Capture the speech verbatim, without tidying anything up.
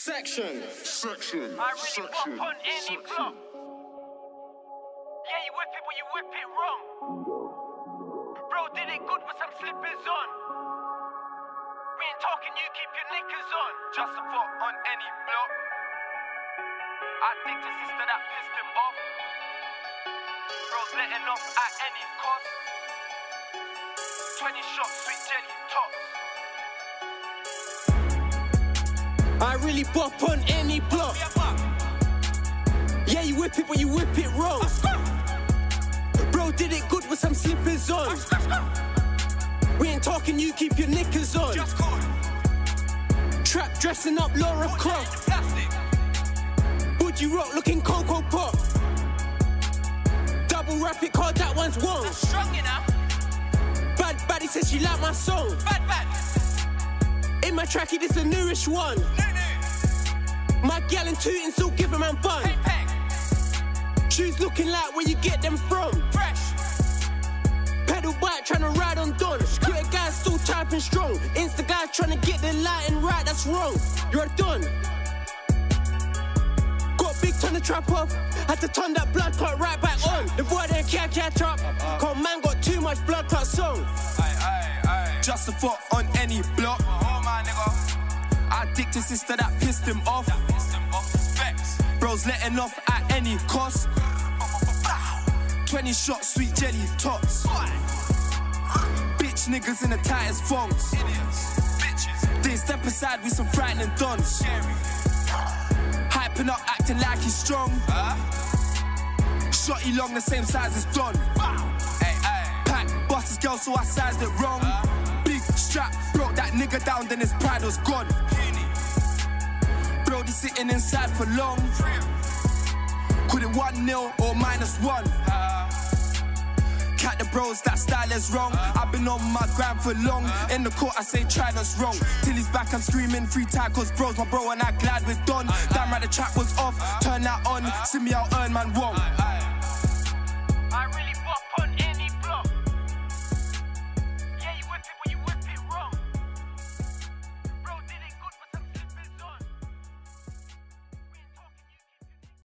Section. Section. I really Section. pop on any Section. block. Yeah, you whip it, but you whip it wrong. Bro did it good with some slippers on. We ain't talking, you keep your knickers on. Just a foot on any block. I think the sister that pissed him off. Bro's letting off at any cost. twenty shots, sweet jelly tops. I really bop on any block. Yeah, you whip it, but you whip it wrong. Bro did it good with some slippers on. We ain't talking, you keep your knickers on. Trap dressing up Laura Croft. Woody Rock looking Cocoa Pop. Double rapid card, that one's one. Strong enough. Bad baddie says she like my song. Bad bad. In my trackie, this the newest one. No no. My gal and tootin' still giving man bun. Peng peng. Shoes looking like where you get them from. Fresh. Pedal bike tryna ride on Don. Twitter guys still typing strong. Insta guys tryna get the lighting right, that's wrong. You're a Don. Got a big ton of trap off. Had to turn that blood clot right back on. The boy there can't catch up. Cause man got too much blood clot song. Aye aye aye. Just a foot on any block. Oh my nigga. I dicked his sister that pissed him off. That pissed him off. Specs. Bro's letting off at any cost. twenty shots, sweet jelly tots. Bitch niggas in the tightest thongs. Idiots. Bitches. They step aside with some frightening dons. Scary. Hyping up, acting like he's strong. Huh? Shotty long, the same size as Don. Hey hey. Pack, bust his girl, so I sized it wrong. Huh? Big strap, broke that nigga down, then his pride was gone. Puny. Brody sitting inside for long. Free. Could it one nil or minus one? Uh, Cat the bros, that style is wrong. I've been on my grind for long. In the court, I say try that's wrong. Till he's back, I'm screaming free time, cause bros, my bro, and I glad with Don. Damn right, the track was off, turn that on. See me out, earn man wrong. aye, aye.